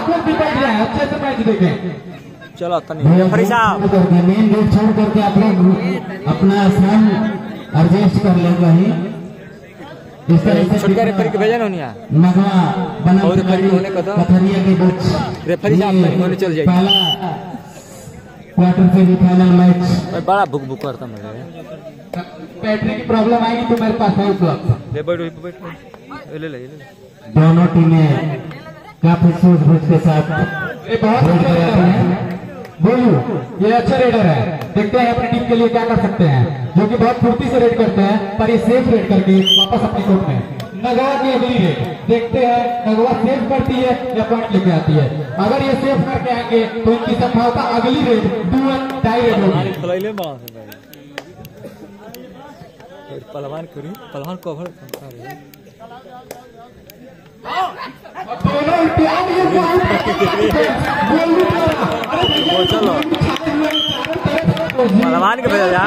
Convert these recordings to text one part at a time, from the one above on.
आप लोग भी बैठ जाए, अच्छे से मैच देखें। चलो रेफरी साहब मेन गेट छोड़ करके आप लोग अपना स्थान एडजस्ट कर ले वहीं। इस तरह से छोटका रेफरी के भेजा नहीं नगवा बना और रेफरी होने का तो कथरिया के बीच रेफरी साहब होने चल जाए। पहला क्वार्टर सेमीफाइनल मैच बड़ा भुक भुक करता मेरे बैटरी की प्रॉब्लम आएगी तो मेरे पास है उस वक्त। ले ले दोनों टीमें काफी सूझबूझ के साथ बहुत बोलू ये अच्छा रेडर है। देखते हैं अपनी टीम के लिए क्या कर सकते हैं, जो कि बहुत फुर्ती से रेड करते हैं, पर ये सेफ रेड करके वापस अपनी कोर्ट में। नगवा की अगली रेड देखते हैं, नगवा सेफ करती है या पॉइंट लेके आती है। अगर ये सेफ करके आएंगे तो इनकी संभावना अगली रेड डू टाई रेड होगी। पहलवान पहलवान कवर चलो पहलवान के भेजा जा,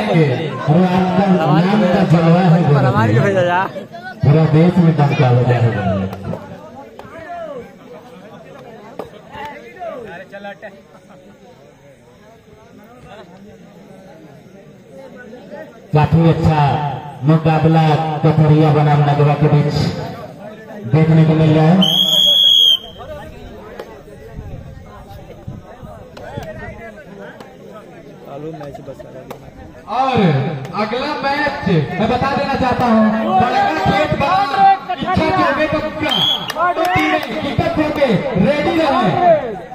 पहलवान के भेजा जा, पूरा देश में दंगा बजा है। काफी अच्छा मुकाबला कथरिया बनाम नगवा के बीच देखने को मिल रहा है। और अगला मैच मैं बता देना चाहता हूँ, रेडी रहे।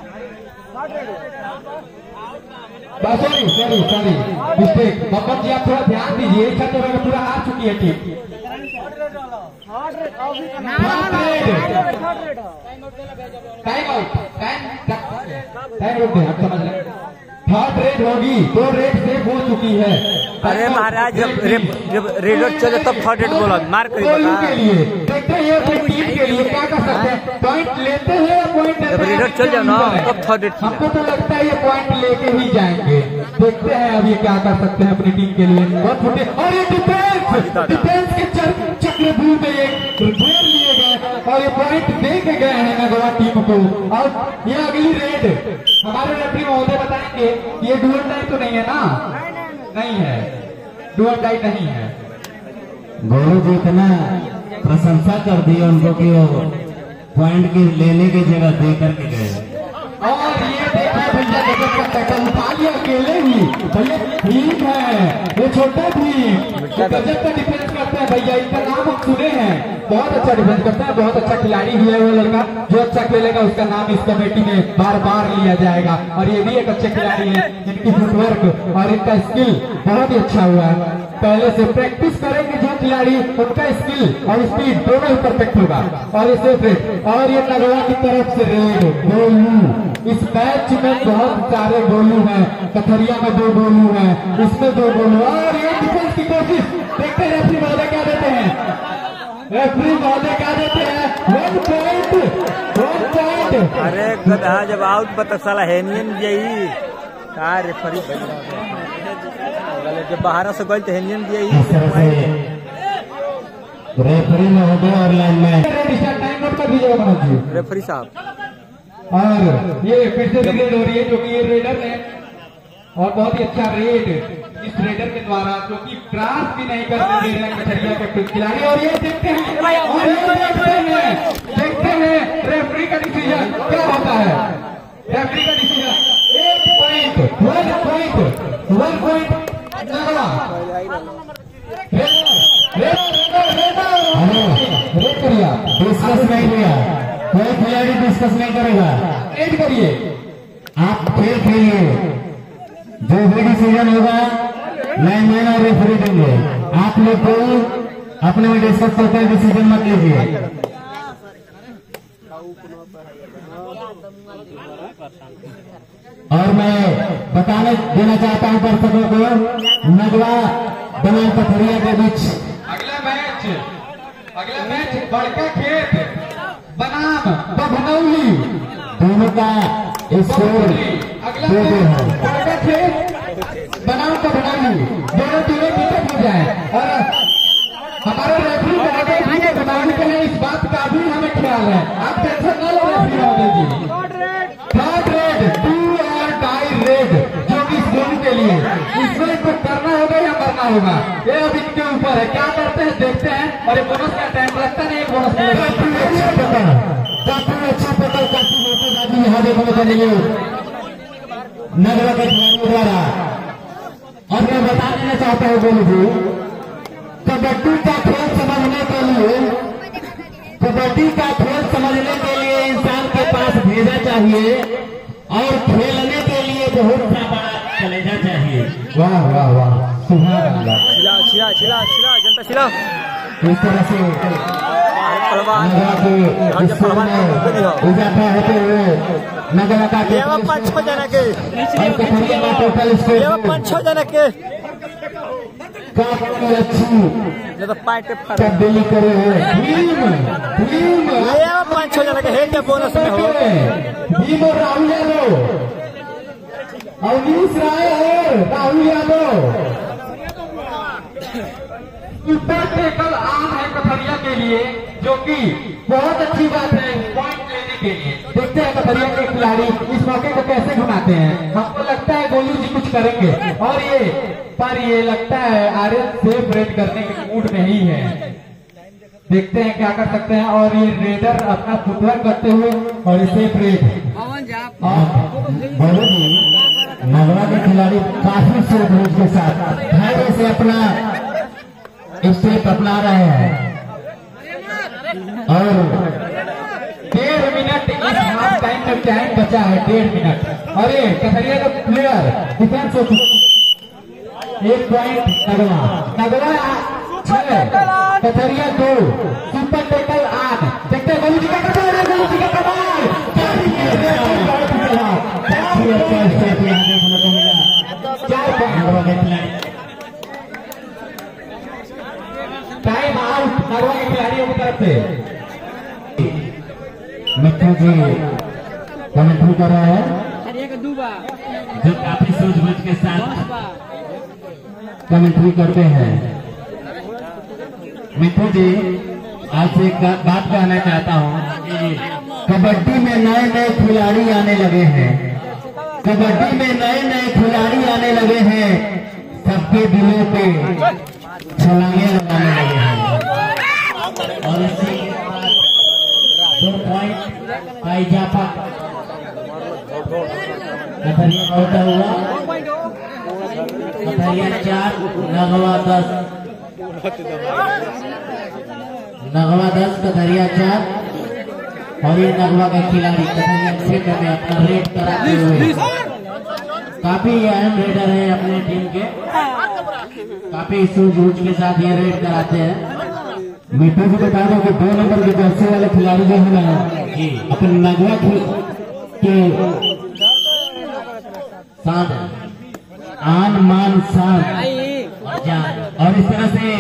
Sorry mistake. मोहम्मद जी आप थोड़ा ध्यान दीजिए, इस चक्कर में पूरा हार चुकी है टीम। टाइम आउट, टाइम रुक गए, आप समझ रहे हैं। थर्ड रेड होगी, 2 रेड सेफ हो चुकी है। अरे महाराज जब रेड चले तब थर्ड रेड बोला मार कर के लिए देखते हैं अपनी टीम के लिए क्या कर सकते हैं। पॉइंट लेते हैं या पॉइंट जब रेड चल जाए ना तब थर्ड रेड। हमको तो लगता है ये पॉइंट लेके ही जाएंगे। देखते हैं अब ये क्या कर सकते हैं अपनी टीम के लिए। बहुत फुटे और ये डिफेंस के चक्रव्यूह में एक घेर लिए गए और ये पॉइंट दे के गए हैं नगवा टीम को। और ये अगली रेड हमारे रेफरी महोदय बताएंगे ये डू और डाई तो नहीं है ना? नहीं है, डू और डाई नहीं है। गोलू जी इतना प्रशंसा कर दी उनको कि वो पॉइंट की लेने की जगह दे करके गए। और ये देखा भैया जगत का टैकल उठा लिया अकेले ही। भैया ठीक है, वो छोटा भी गजब का डिफेंस करता है भैया, इनका नाम हम सुने हैं। बहुत अच्छा डिफेंस करता है, बहुत अच्छा खिलाड़ी भी है वो लड़का। जो अच्छा खेलेगा उसका नाम इस कमेटी में बार बार लिया जाएगा। और ये भी एक अच्छे खिलाड़ी है, इनकी फुटवर्क और इनका स्किल बहुत ही अच्छा हुआ है। पहले से प्रैक्टिस करेंगे जो खिलाड़ी, उनका स्किल और स्पीड दोनों ही परफेक्ट होगा। और ये सेफ रेड और ये नगवा की तरफ से रेड गोलू। इस मैच में बहुत सारे गोलू हैं, कथरिया में 2 गोलू हैं, इसमें 2 गोलू। और ये डिफेंस की कोशिश देखते हैं रेफरी महोदय क्या देते हैं। रेफरी महोदय क्या देते हैं? 1 पॉइंट। अरे गधा जब आउट पता साला हेनियन यही का रेफरी जब बाहर से गलत हेनियन यही रेफरी महोदय और लाइनमैन टाइम नोट कर दीजिएगा मनोज जी। रेफरी साहब और ये फिर से रेड हो रही है जो कि ये रेडर है और बहुत ही अच्छा रेड इस रेडर के द्वारा, जो कि क्रॉस भी नहीं कर दे रहे हैं कथरिया के खिलाड़ी। और ये देखते हैं रेफरी का डिसीजन क्या होता है। रेफरी का डिसीजन 1 पॉइंट रेड करिए, डिस्कस नहीं किया, कोई खिलाड़ी डिस्कस नहीं करेगा। रेड करिए, आप खेल खेलिए, जो भी डिसीजन होगा लाइनमैन और रेफरी देंगे। आप लोग को अपने में डिस्कस करते हैं, डिसीजन मत लीजिए। और मैं बताने देना चाहता हूं दर्शकों को, नगवा बनाम कथरिया के बीच अगला मैच बड़का खेत बनाम बभनौली, दोनों का स्कोर 2-2 है। बड़का खेत बनाम बभनौली, दोनों टीमें विकेट हो जाए। और हमारे रेफरी महोदय बनाने के लिए इस बात का भी हमें ख्याल है, आप टेंशन न लो रेफरी महोदय जी। होगा। ये अब इनके ऊपर है, क्या करते हैं देखते हैं। और ये बोनस का टाइम लगता नहीं, एक बोनस काफी अच्छा पकड़, काफी मोटेबाजी यहाँ देखने को मिली नगरा के खिलाड़ियों द्वारा। और मैं बता देना चाहता हूँ गोलू जी, कबड्डी का खेल समझने के लिए, कबड्डी का खेल समझने के लिए इंसान के पास भेजा चाहिए और खेलने के लिए बहुत सा बड़ा कलेजा चाहिए। वाह वाह वाह, सुभान अल्लाह। चिल्ला जनता चिल्ला। इस तरह से नगरा के इजाफा होते हुए नगरा का पाँच छह जना के टोटल स्कोर 5-6 जना के काफी अच्छी तब्दीली करे हैं। भीम 5-6 जना के है क्या बोनस में हो। भीम और राहुल यादव, अवनीश राय और राहुल यादव ऊपर टेकल आम है कथरिया के लिए, जो कि बहुत अच्छी बात है पॉइंट लेने के लिए। देखते हैं कथरिया के खिलाड़ी इस मौके को कैसे घुमाते हैं। हमको लगता है गोलू जी कुछ करेंगे और ये लगता है आर्यन सेफ रेड करने के मूड में ही है। देखते हैं क्या कर सकते हैं। और ये रेडर अपना फुटवर्क करते हुए और ये सेफ रेड नगरा के खिलाड़ी काफी सेफ रेड के साथ धैर्य से अपना स्टेप अपना रहे हैं। और 1.5 मिनट इस हाफ टाइम में टाइम बचा है, 1.5 मिनट। और ये कथरिया का प्लेयर डिफेंस हो चुका। 1 पॉइंट नगरा 6 कथरिया 2, सुपर टेकल 8। देखते हैं गोलू जी का कमाल, गोलू जी का कमाल, काफी अच्छा स्टेप यहाँ देखने को मिला। 4 पॉइंट टाइम आउट नगरा के खिलाड़ियों की तरफ से। मिट्टू जी कमेंट्री कर रहे हैं, जो काफी सूझबूझ के साथ कमेंट्री करते हैं। मिट्टू जी, आज एक बात कहना चाहता हूँ कि कबड्डी में नए नए खिलाड़ी आने लगे हैं, कबड्डी में नए नए खिलाड़ी आने लगे हैं, सबके दिलों पे छलांगे लगाने लगे हैं। और इसी 2 पॉइंट का इजाफा कथरिया होता हुआ, कथरिया 4 नगवा 10, नगवा 10 कथरिया 4। और ये नगवा का खिलाड़ी कथरिया क्षेत्र में अपना रेड कराते हुए काफी अहम रेडर है अपने टीम के, काफी सूझबूझ के साथ ये रेड कराते हैं। मिट्टू जी बता दो कि 2 नंबर के जर्सी वाले खिलाड़ी जो है ना, अपने नगवा के साथ आन मान शान और इस तरह से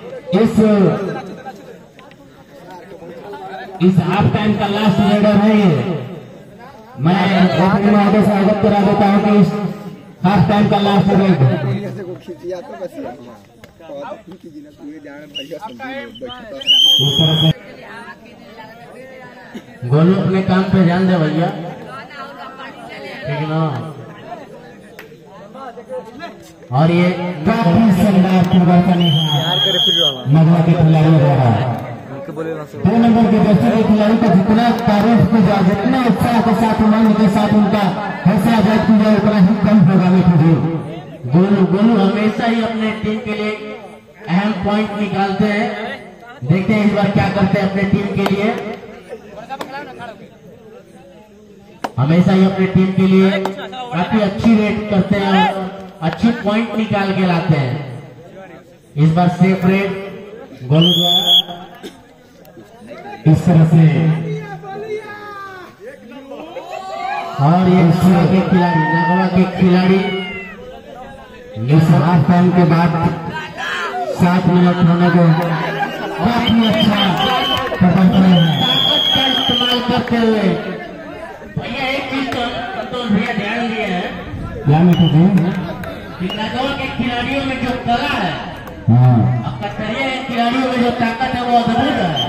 इस हाफ टाइम का लास्ट रेडर है ये। मैं ओपनिंग ऑर्डर से अवगत करा देता हूँ कि इस हाफ टाइम का लास्ट रेड गोलू अपने काम पे ध्यान दे भैया, ठीक है ना। और ये काफी शानदार प्रदर्शन है नगरा के खिलाड़ियों द्वारा। 2 नंबर के बच्चे के खिलाड़ी को जितना तारीफ की जाए, जितना उत्साह के साथ उमंग के साथ उनका हौसला अफजाई की जाए, उतना ही कम होगा। मिट्टू जी, गोलू हमेशा ही अपने टीम के लिए अहम पॉइंट निकालते हैं। देखते हैं इस बार क्या करते हैं अपने टीम के लिए। हमेशा ही अपने टीम के लिए काफी अच्छी रेड करते हैं और अच्छी पॉइंट निकाल के लाते हैं। इस बार सेफ रेड गोलू द्वारा इस तरह से। और ये नगवा के खिलाड़ी इस हाफ टाइम के बाद 7 मिनट होने को काफी अच्छा प्रदर्शन है। ताकत का इस्तेमाल करते हुए भैया एक चीज तो भैया ध्यान दिया है, नगवा के खिलाड़ियों में जो कला है और कटरिया के खिलाड़ियों में जो ताकत है वो अद्भुत है।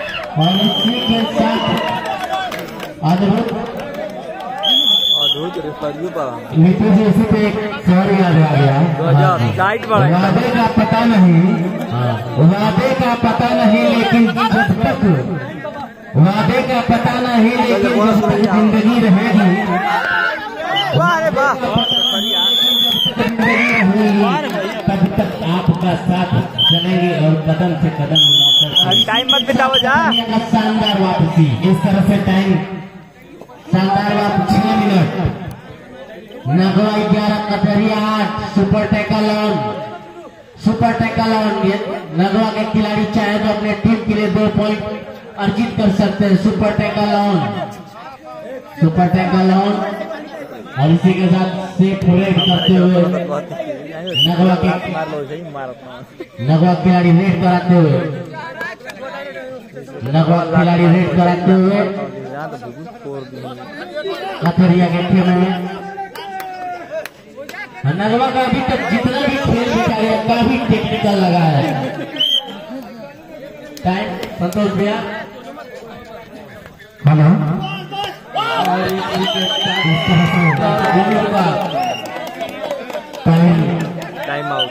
और इसी के साथ अद्भुत करियो बा नीतू जी इसी पे एक सवाल याद आ गया। टाइट बड़ा वादे का पता नहीं, वादे का पता नहीं लेकिन जब तक वादे का पता नहीं लेकिन जब तक जिंदगी रहेगी, वाह रे वाह तब तक आपका साथ चलेंगे और कदम से कदम मिलाकर। टाइम मत बिताओ जा। शानदार वापसी, इस तरह से टाइम शानदार वापसी 6 मिनट। नगवा 11, कटरिया 8, सुपर टैकलॉन नगवा के खिलाड़ी चाहे तो अपने टीम के लिए 2 पॉइंट अर्जित कर सकते हैं। सुपर टैकलॉन और इसी के साथ सेफ रेड करते हुए नगवा खिलाड़ी रेड कराते हुए कथरिया के टीम में नगवा का अभी तक जितना भी खेल दिखाया काफी टेक्निकल लगा है। टाइम संतोष भैया हेलो टाइम आउट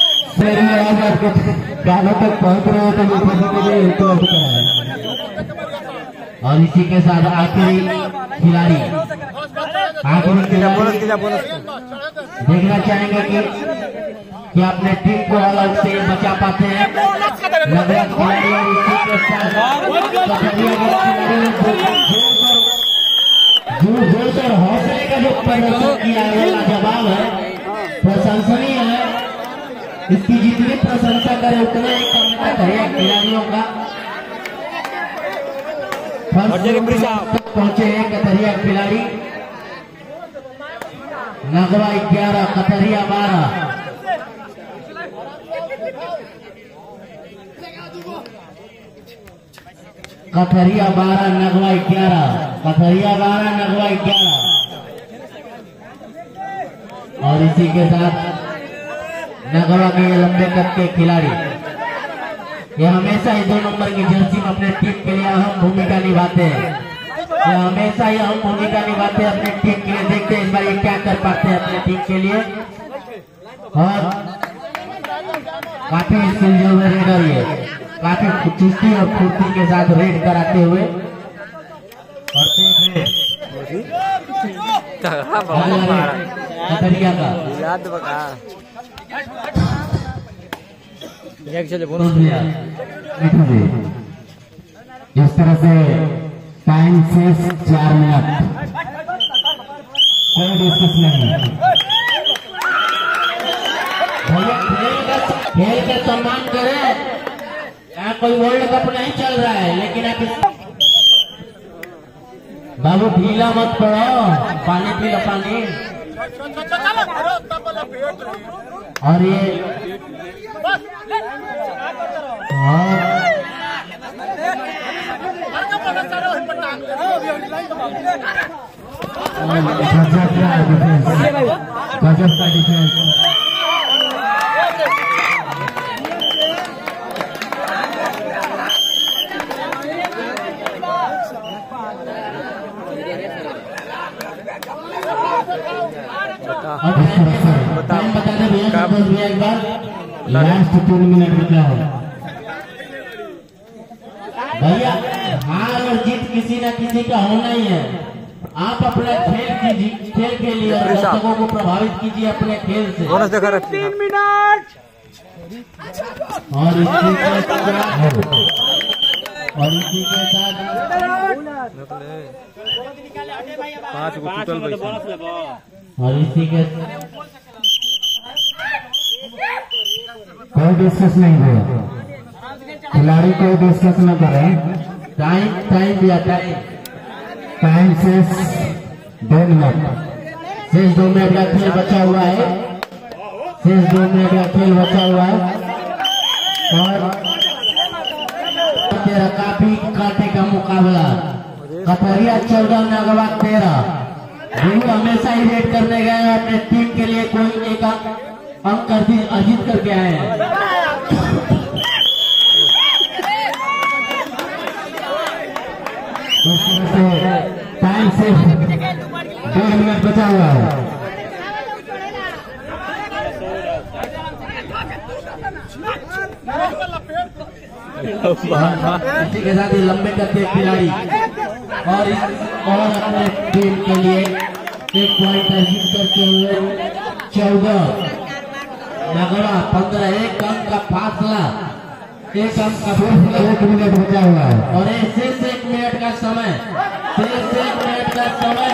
गालों तक पहुंच रहे हो तो और इसी के साथ आखिरी खिलाड़ी देखना चाहेंगे कि अपने टीम को अलग से बचा पाते हैं। जोरदार हौसले का जो प्रदर्शन किया है लाजवाब है, प्रशंसनीय है। इसकी जितनी प्रशंसा करे उतना ही कम है खिलाड़ियों का। पहुंचे हैं कतरिया खिलाड़ी। नगवा 11, कतरिया 12। कथरिया 12, नगवा 11। और इसी के साथ नगवा के लंबे कद के खिलाड़ी ये हमेशा ही 2 नंबर की जर्सी में अपने टीम के लिए अहम भूमिका निभाते हैं। अपने टीम के लिए। देखते हैं इस बार ये क्या कर पाते हैं अपने टीम के लिए। और काफी स्किल रेडर ये काफी चुस्ती और फुर्ती के साथ रेड कराते हुए कतरिया का इस तरह से टाइम से 4 मिनट कोई डिस्कस नहीं। खेल का सम्मान करें। यहाँ कोई वर्ल्ड कप नहीं चल रहा है, लेकिन आप बाबू ढीला मत पड़ो, पानी पी लो पानी। और ये गजब का डिफेंस। बता दे भैया एक बार लास्ट 3 मिनट में क्या होगा भैया। हार और जीत किसी न किसी का होना ही है। आप अपना खेल के लिए दर्शकों को प्रभावित कीजिए अपने खेल से। 3 मिनट और इसी के साथ 5 गो टोटल और इसी के कोई डिस्कस नहीं हुआ। खिलाड़ी कोई डिस्कस न करे। टाइम दिया टाइम से 2 मिनट। शेष 2 मिनट का खेल बचा हुआ है। और तेरा काफी कांटे का मुकाबला। कटरिया 14, नगवा 13। हमेशा ही रेड करने गए अपने टीम के लिए कोई एक अंक अर्जित करके आए हैं। टाइम से 1.5 मिनट बचा हुआ है। इसी के साथ ही लंबे करते खिलाड़ी और अपने टीम के लिए 1 पॉइंट अर्जित करते हुए 14 नगड़ा 15, 1 अंक का फासला, 1 अंक का फासला। 1 मिनट बचा हुआ है और शेष 1 मिनट का समय, शेष 1 मिनट का समय,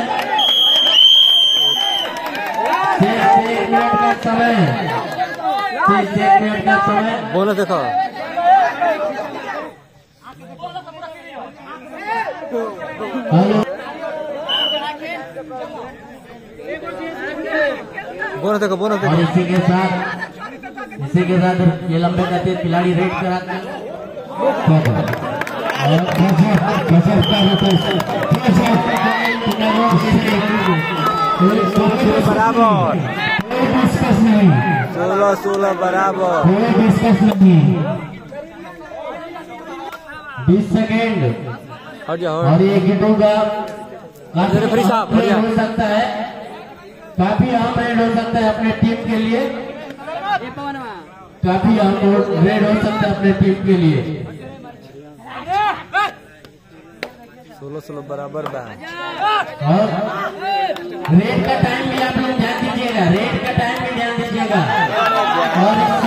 शेष 1 मिनट का समय, शेष 1 मिनट का समय। बोनस देखो बोनस देखो बोनस देखो। और इसी के साथ ये लंबे करते खिलाड़ी रेड कराते हैं। बराबर 16 बराबर। 20 सेकेंड और ये गिटू का फ्री साहब हो सकता है, काफी अहम रेड हो सकता है अपने टीम के लिए, काफी अहम रेड हो सकता है अपने टीम के लिए। 16 बराबर बा। और रेड का टाइम भी आप लोग ध्यान दीजिएगा, रेड का टाइम भी ध्यान दीजिएगा। और